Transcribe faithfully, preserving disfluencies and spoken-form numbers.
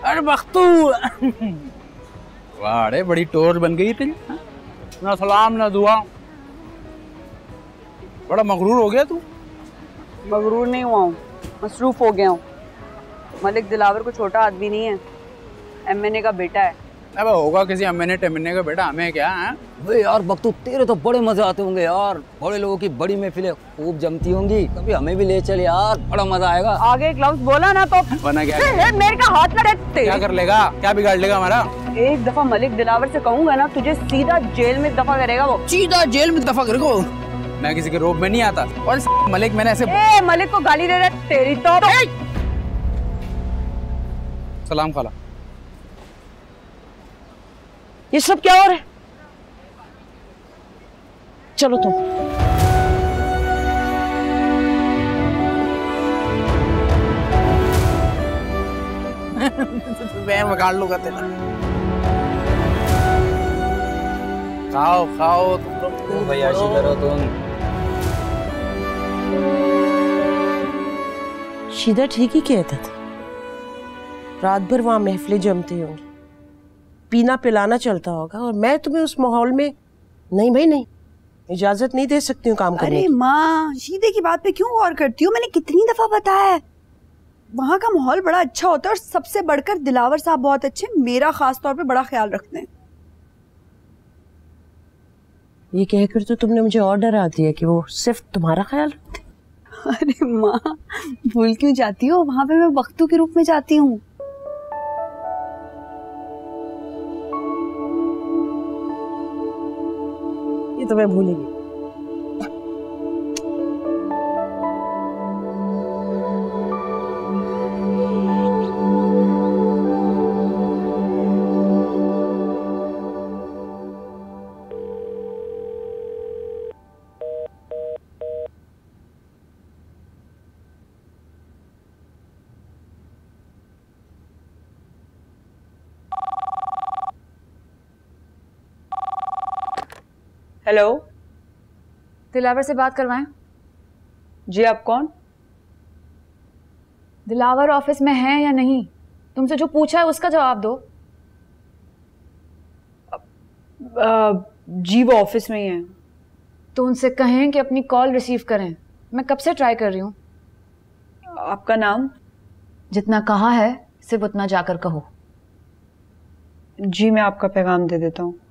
अरे बख्तू वाह रे, बड़ी टोर बन गई तेरी। ना सलाम ना दुआ, बड़ा मगरूर हो गया तू। मगरूर नहीं हुआ हूँ, मसरूफ हो गया हूँ। मलिक दिलावर को छोटा आदमी नहीं है, एमएनए का बेटा है। अब होगा किसी एमएनए टेमएनए का बेटा, हमें क्या है? वे यार बख्तू, तेरे तो बड़े मजे आते होंगे यार, बड़े लोगों की बड़ी महफिलें खूब जमती होंगी, कभी हमें भी ले चल यार, बड़ा मजा आएगा। आगे एक लफ्ज बोला ना तो वरना क्या ए, मेरे का हाथ लड़े। क्या कर लेगा, क्या बिगाड़ लेगा हमारा? एक दफा मलिक दिलावर से कहूंगा ना, तुझे सीधा जेल में दफा करेगा वो। सीधा जेल में दफा करेगा? मैं किसी के रोब में नहीं आता। और मलिक मैंने ऐसे ए, मलिक को गाली दे रहा तेरी तो, तो... सलाम खाला। ये सब क्या हो रहा है? चलो तुम। मैं बिगाड़ लूंगा तेरा। खाओ खाओ तुम लोग, भैयाशी करो तुम। शीदा ठीक ही कहता था, रात भर वहां महफिलें जमती होंगी, पीना पिलाना चलता होगा, और मैं तुम्हें उस माहौल में नहीं भाई नहीं, इजाजत नहीं दे सकती हूँ काम करने की। अरे माँ, शीदे की बात पे क्यों गौर करती हो? मैंने कितनी दफा बताया है, वहाँ का माहौल बड़ा अच्छा होता है, और सबसे बढ़कर दिलावर साहब बहुत अच्छे, मेरा खास तौर पे बड़ा ख्याल रखते हैं। ये कहकर तो तुमने मुझे और डरा दिया कि वो सिर्फ तुम्हारा ख्याल रखते। अरे माँ, भूल क्यों जाती हो? वहाँ पे मैं बख्तू के रूप में जाती हूँ। ये तो मैं भूल ही गई। हेलो, दिलावर से बात करवाएं? जी आप कौन? दिलावर ऑफिस में है या नहीं? तुमसे जो पूछा है उसका जवाब दो। आ, जी वो ऑफिस में ही है। तो उनसे कहें कि अपनी कॉल रिसीव करें, मैं कब से ट्राई कर रही हूँ। आपका नाम? जितना कहा है सिर्फ उतना जाकर कहो। जी मैं आपका पैगाम दे देता हूँ।